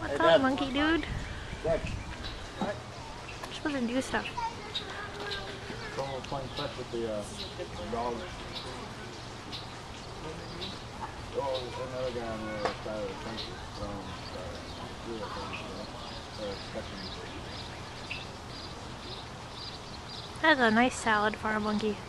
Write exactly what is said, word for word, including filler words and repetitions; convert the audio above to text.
What's Hey, up, Dad. monkey dude? Dad. What? You're supposed to do stuff. Someone playing fetch with the, uh, the dog. Oh, there's another guy on the other side of the fence from the zoo, I think, so they're catching. That's a nice salad for a monkey.